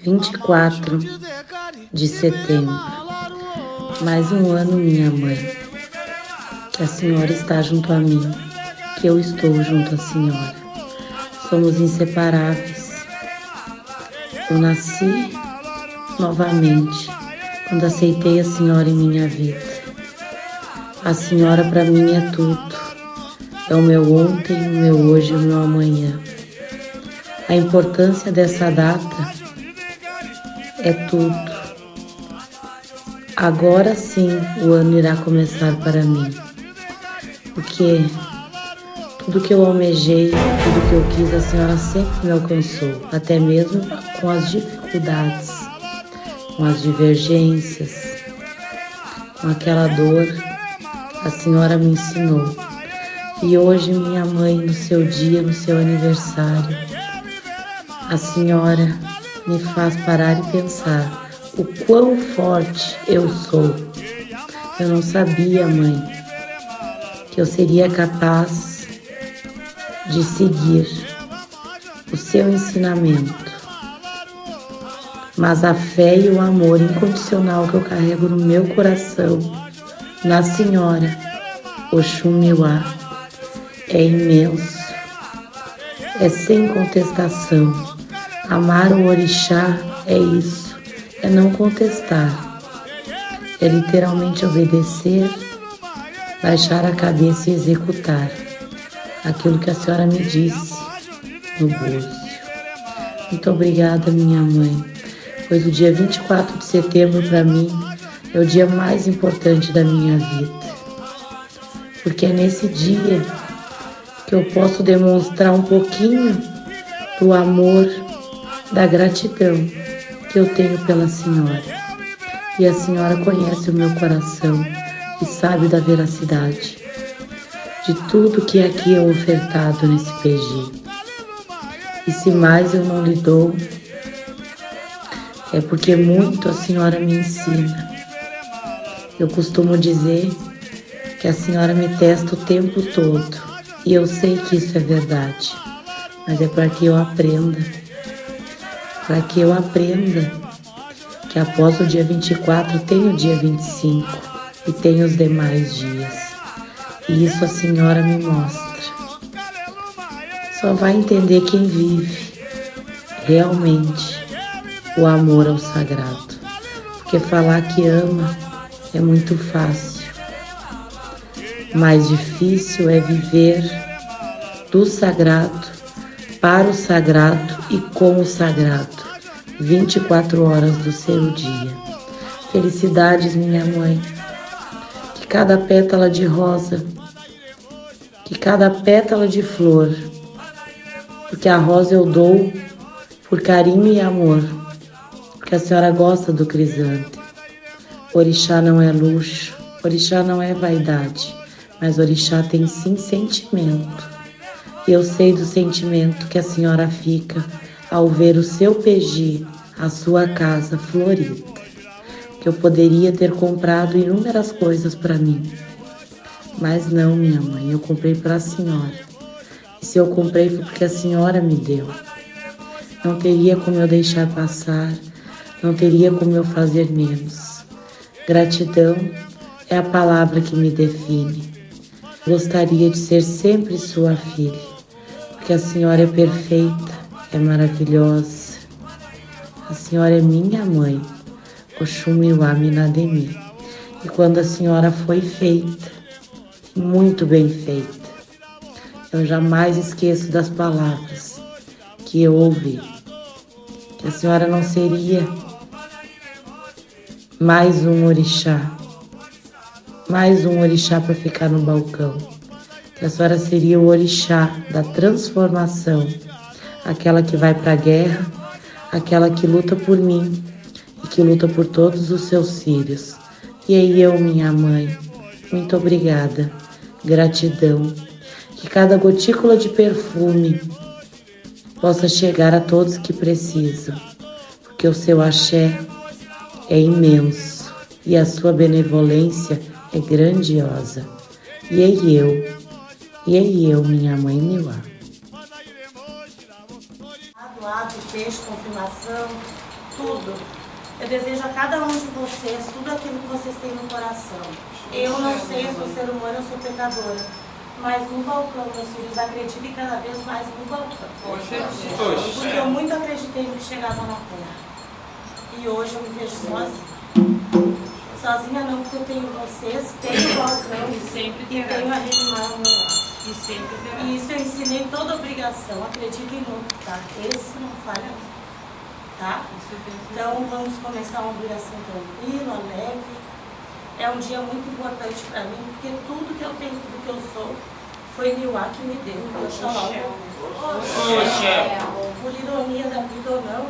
24 de setembro. Mais um ano, minha mãe, que a senhora está junto a mim, que eu estou junto à senhora. Somos inseparáveis. Eu nasci novamente quando aceitei a senhora em minha vida. A senhora para mim é tudo. É o meu ontem, o meu hoje e o meu amanhã. A importância dessa data é tudo. Agora sim o ano irá começar para mim. Porque tudo que eu almejei, tudo que eu quis, a senhora sempre me alcançou. Até mesmo com as dificuldades, com as divergências, com aquela dor, a senhora me ensinou. E hoje, minha mãe, no seu dia, no seu aniversário, a senhora me faz parar e pensar o quão forte eu sou. Eu não sabia, mãe, que eu seria capaz de seguir o seu ensinamento. Mas a fé e o amor incondicional que eu carrego no meu coração, na senhora, Oxum Miwá, é imenso, é sem contestação. Amar o orixá é isso, é não contestar, é literalmente obedecer, baixar a cabeça e executar aquilo que a senhora me disse no Búzio. Muito obrigada, minha mãe, pois o dia 24 de setembro para mim é o dia mais importante da minha vida, porque é nesse dia que eu posso demonstrar um pouquinho do amor, da gratidão que eu tenho pela senhora. E a senhora conhece o meu coração e sabe da veracidade de tudo que aqui é ofertado nesse PG. E se mais eu não lhe dou, é porque muito a senhora me ensina. Eu costumo dizer que a senhora me testa o tempo todo. E eu sei que isso é verdade, mas é para que eu aprenda. Para que eu aprenda que após o dia 24 tem o dia 25 e tem os demais dias. E isso a senhora me mostra. Só vai entender quem vive realmente o amor ao sagrado. Porque falar que ama é muito fácil. Mais difícil é viver do sagrado, para o sagrado e com o sagrado, 24 horas do seu dia. Felicidades, minha mãe, que cada pétala de rosa, que cada pétala de flor, porque a rosa eu dou por carinho e amor, porque a senhora gosta do crisântemo. Orixá não é luxo, orixá não é vaidade, mas orixá tem sim sentimento. E eu sei do sentimento que a senhora fica ao ver o seu PG, a sua casa florida. Que eu poderia ter comprado inúmeras coisas para mim. Mas não, minha mãe, eu comprei para a senhora. E se eu comprei foi porque a senhora me deu. Não teria como eu deixar passar, não teria como eu fazer menos. Gratidão é a palavra que me define. Gostaria de ser sempre sua filha, porque a senhora é perfeita, é maravilhosa. A senhora é minha mãe, Oxum Miwá Minademi. E quando a senhora foi feita, muito bem feita, eu jamais esqueço das palavras que eu ouvi, que a senhora não seria mais um orixá para ficar no balcão, que a senhora seria o orixá da transformação, aquela que vai para a guerra, aquela que luta por mim e que luta por todos os seus filhos. E aí eu, minha mãe, muito obrigada, gratidão, que cada gotícula de perfume possa chegar a todos que precisam, porque o seu axé é imenso e a sua benevolência é grandiosa. E aí eu, minha mãe Miwá. Ato, peixe, confirmação, tudo. Eu desejo a cada um de vocês tudo aquilo que vocês têm no coração. Eu não sei, eu sou ser humano, eu sou pecadora. Mas no balcão, meus filhos, acreditem cada vez mais no balcão. Porque eu muito acreditei no que chegava na terra. E hoje eu me vejo sozinha. Sozinha não, porque eu tenho vocês, tenho o balcão e tenho a Relimar ao meu lado. E isso eu ensinei toda obrigação. Acreditem no, tá? Esse não falha, tá? Então vamos começar uma obrigação tranquila, leve. É um dia muito importante para mim, porque tudo que eu tenho, tudo que eu sou, foi Niuá que me deu. Oxalá. Por ironia da vida ou não,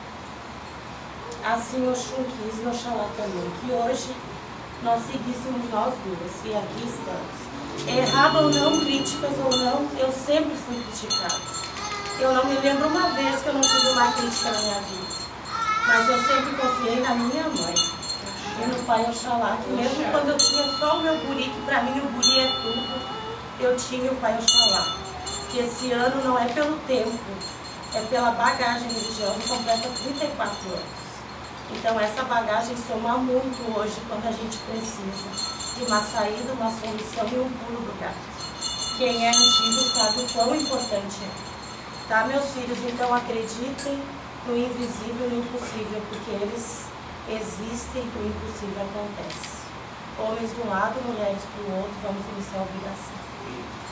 assim Oxum quis e Oxalá também, que hoje nós seguíssemos nós duas, e aqui estamos. Errado ou não, críticas ou não, eu sempre fui criticada. Eu não me lembro uma vez que eu não tive uma crítica na minha vida, mas eu sempre confiei na minha mãe e no pai Oxalá, que mesmo quando eu tinha só o meu guri, que pra mim o guri é tudo, eu tinha o pai Oxalá. Que esse ano não é pelo tempo, é pela bagagem religiosa, completa 34 anos. Então essa bagagem soma muito hoje quando a gente precisa de uma saída, uma solução e um pulo do gato. Quem é antigo sabe o quão importante é. Tá, meus filhos? Então acreditem no invisível e no impossível, porque eles existem e o impossível acontece. Homens de um lado, mulheres para o outro, vamos iniciar a obrigação.